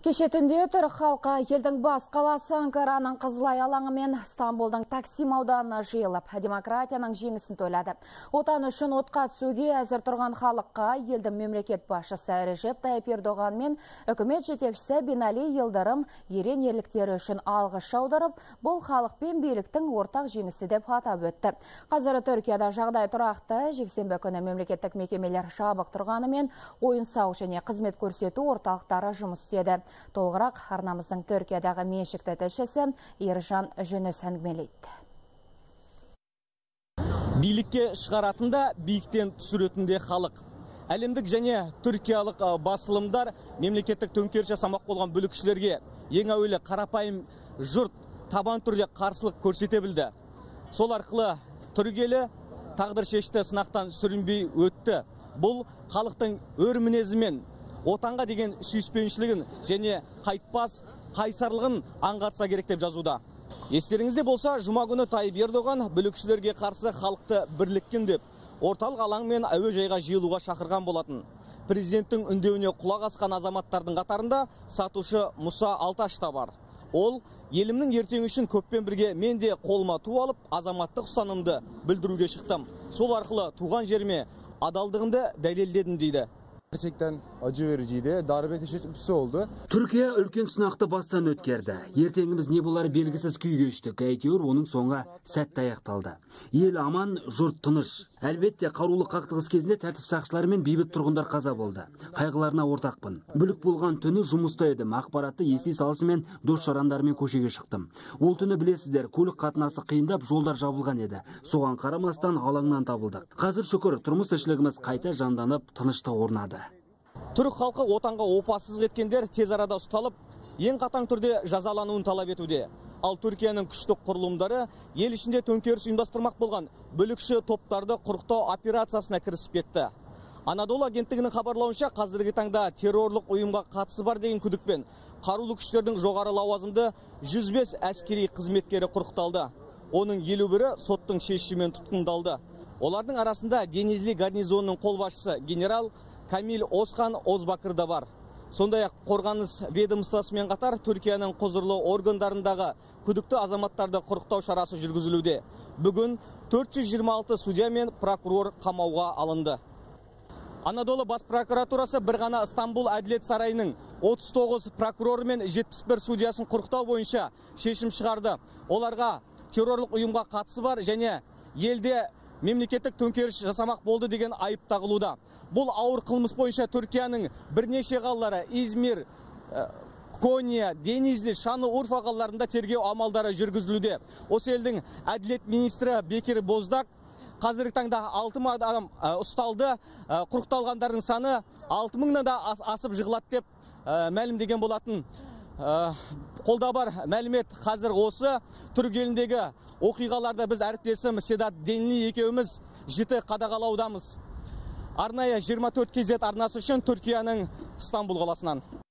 Кешетінде түрік халқы елдің бас қаласы Анкараның Қызылай алаңы мен Стамбулдың Таксим ауданына жиылып, демократияның жеңісін тойлады. Отан үшін отқа түсуге әзір тұрған халыққа елдің мемлекет басшысы Режеп Тайып Ердоған мен үкімет жетекшісі Бинали Йылдырым ерен ерліктері үшін алғыс жаудырып, бұл халық пен биліктің ортақ жеңісі деп атап өтті. Қазір Түркияда жағдай тұрақты, жексенбі күні мемлекеттік мекемелер жабық тұрғанымен, ойын-сауық және қызмет көрсету орталықтары жұмыс істеді. Толығырақ арнамыздың Түркиядағы меншікті тілшісі Ержан Жүніс әңгімелейді. Билікке шығаратында, биіктен түсіретінде халық. Әлемдік және түркиялық басылымдар мемлекеттік төңкеріс жасамақ болған бүлікшілерге ең әуелі қарапайым жұрт табан түрде қарсылық көрсете білді. Сол арқылы түргелі тағдыршешті сынақтан сүрінбей өтті. Бұл халықтың өр мінезімен отанға деген сүйіспеншілігін және қайтпас қайсарлығын аңғартса керек деп жазуда. Естеріңізде болса, жұма күні Тайып Ердоған бүлікшілерге қарсы халықты бірліккен деп, орталық алаң мен әуежайға жиылуға шақырған болатын. Президенттің үндеуіне құлақ асқан азаматтардың қатарында сатушы Мұса Алташ та бар. Ол, елімнің ертеңі үшін көппен бірге мен де қолыма ту алып, азаматтық ұстанымды білдіруге шықтым. Сол арқылы туған жеріме адалдығымды дәлелдедім дейді. Gerçekten acı vericiydi. Darbe teşebbüsü oldu. Түркия үлкен сынақты бастан өткерді. Ертеңіміз не болары белгісіз күй кештік. Әйтеуір оның соңы сәтті аяқталды. Ел аман, жұрт тыныш. Әлбетте, қарулы қақтығыс кезінде тәртіп сақшылары мен бейбіт тұрғындар қаза болды. Қайғыларына ортақпын. Бүлік болған түні жұмыста едім. Ақпаратты ести салысымен дос-жарандарымен көшеге шықтым. Ол түні білесіздер, көлік қатынасы қиындап, жолдар жабылған еді. Соған қарамастан алаңнан табылдық. Қазір шүкір, тұрмыс тіршілігіміз қайта жанданып, тыныштық орнады. Түрік халқы отанға опасыз кеткендер тез арада ұсталып, ең қатаң түрде жазалануын талап етуде. Ал Түркияның күштік құрылымдары ел ішінде төңкеріс ұйымдастырмақ болған бүлікші топтарды құрықтау операциясына кірісіп кетті. Анадолу агенттігінің хабарлауынша, қазіргі таңда террорлық ұйымға қатысы бар деген күдікпен қарулы күштердің жоғары лауазымды 105 әскери қызметкері құрықталды. Оның 51-і соттың шешімімен тұтқындалды. Олардың арасында Денизли гарнизонының қолбасшысы генерал Камил Осхан Озбакыр да бар. Сондай-ақ қорғаныс ведомствосымен қатар Түркияның құзырлы органдарындағы күдікті азаматтарды құрықтау шарасы жүргізілуде. Бүгін 426 судья мен прокурор қамауға алынды. Анадолу бас прокуратурасы бір ғана Стамбул әділет сарайының 39 прокуроры мен 71 судьясын құрықтау бойынша шешім шығарды. Оларға террорлық ұйымға қатысы бар және елде мемлекеттік төңкеріс жасамақ болды деген айып тағылуда. Бұл ауыр қылмыс бойынша Түркияның бірнеше қалалары Измир, Кония, Денизли, Шанлы-Урфа қалаларында тергеу амалдары жүргізілуде. Осы елдің әділет министрі Бекир Боздак қазіргі таңда 6 адам ұсталды. Құрықталғандардың саны 6000-нан да асып жығылады деп мәлімдеген болатын. Қолда бар мәлімет қазір осы. Түрік еліндегі оқиғаларда біз әріптесім Седат Денли екеуміз жіті қадағалаудамыз. Арнайы 24 KZ арнасы үшін Түркияның Стамбул қаласынан.